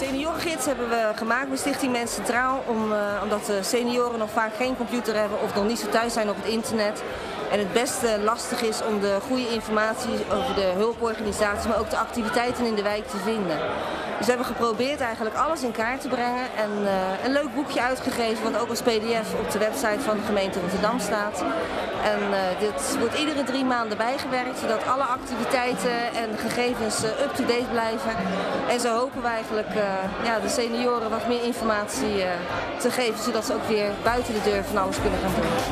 seniorengids hebben we gemaakt bij Stichting Mens Centraal, omdat de senioren nog vaak geen computer hebben of nog niet zo thuis zijn op het internet. En het best lastig is om de goede informatie over de hulporganisaties, maar ook de activiteiten in de wijk te vinden. Dus we hebben geprobeerd eigenlijk alles in kaart te brengen en een leuk boekje uitgegeven, wat ook als pdf op de website van de gemeente Rotterdam staat. En dit wordt iedere 3 maanden bijgewerkt, zodat alle activiteiten en gegevens up-to-date blijven. En zo hopen we eigenlijk de senioren wat meer informatie te geven, zodat ze ook weer buiten de deur van alles kunnen gaan doen.